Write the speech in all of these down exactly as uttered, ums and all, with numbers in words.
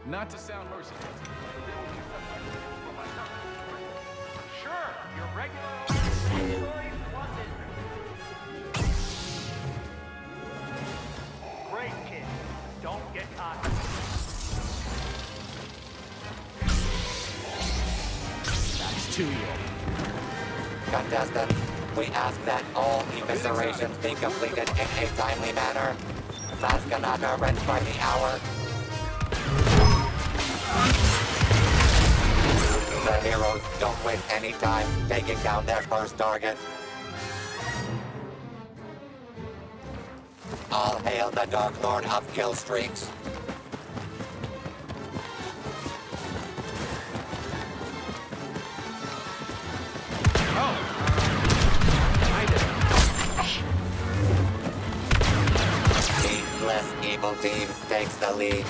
Not to sound merciful. Sure, your regular stories wanted. Great kid. Don't get cocky. That's two year. Contestants, we ask that all eviscerations be completed in a timely manner. Maskanaka rents by the hour. The heroes don't waste any time taking down their first target. All hail the Dark Lord of Kill Streaks. Less evil team takes the lead.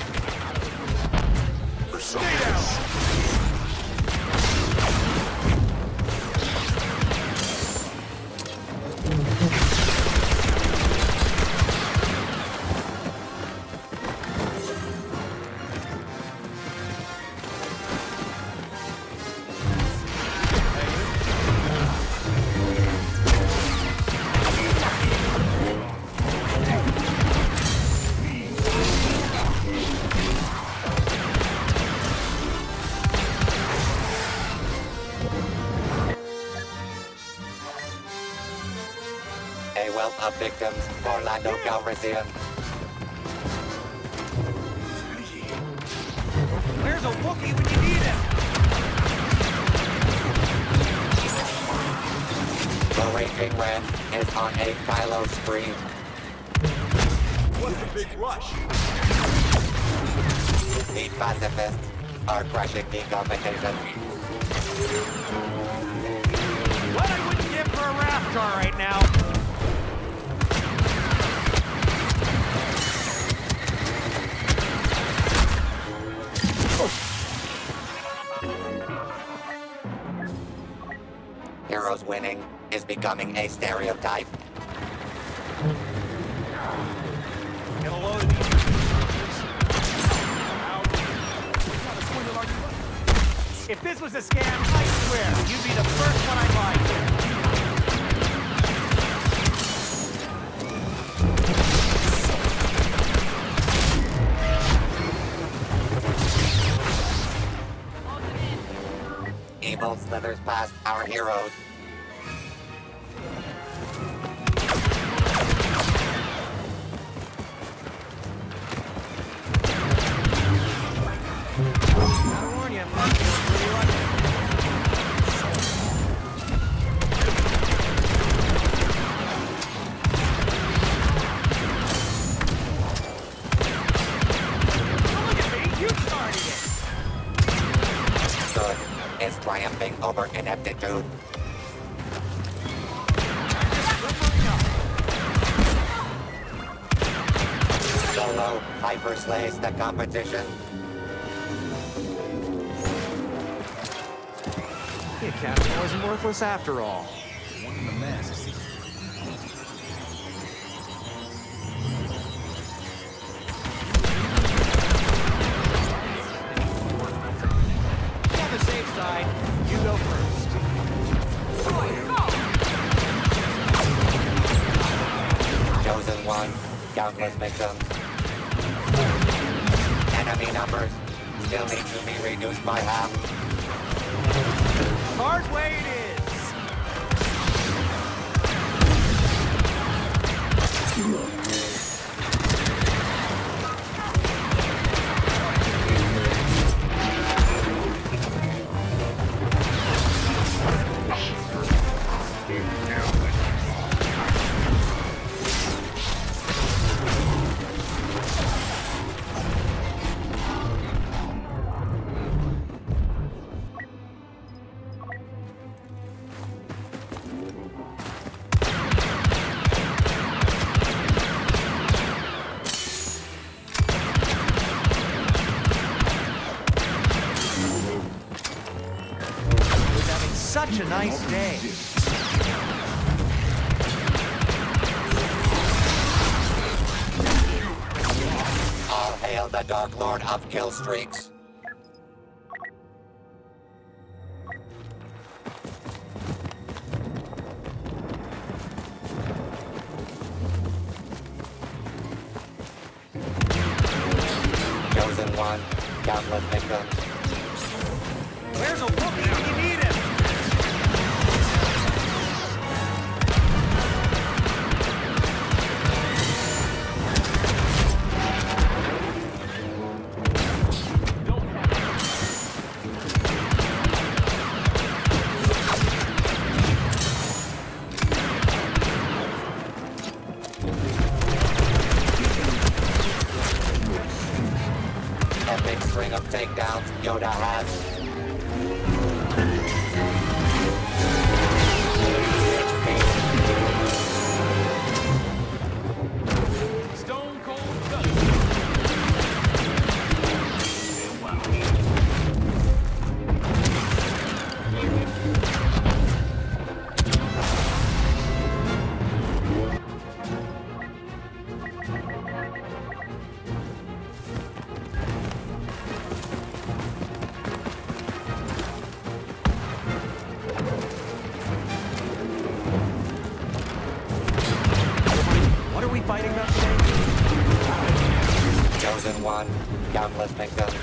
Stay down! A wealth of victims for Lando Calrissian. Where's a Wookiee when you need him? The Raging Red is on a Kylo spree. What's the big rush? The pacifists are crushing the competition. What I wouldn't give for a raft car right now. Heroes winning is becoming a stereotype. Get a load of these. If this was a scam, I swear, you'd be the first one I'd lie to. Evil slithers past our heroes. Is triumphing over ineptitude. Solo hyper slays the competition. The Academy wasn't worthless after all. One in the masks. on the safe side. You go first. Chosen one, countless victims. Enemy numbers still need to be reduced by half. Hard way it is. Such a nice day. All hail Hail the Dark Lord of kill streaks. Chosen one, countless victims. Where's a Wookiee? You need him! Epic string of takedowns Yoda has. Stone Cold Doug. What are we fighting about today? Chosen one, countless victims.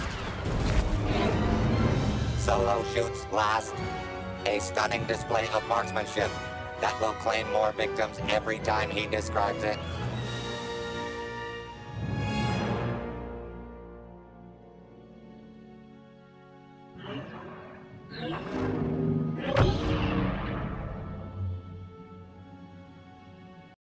Solo shoots last. A stunning display of marksmanship that will claim more victims every time he describes it.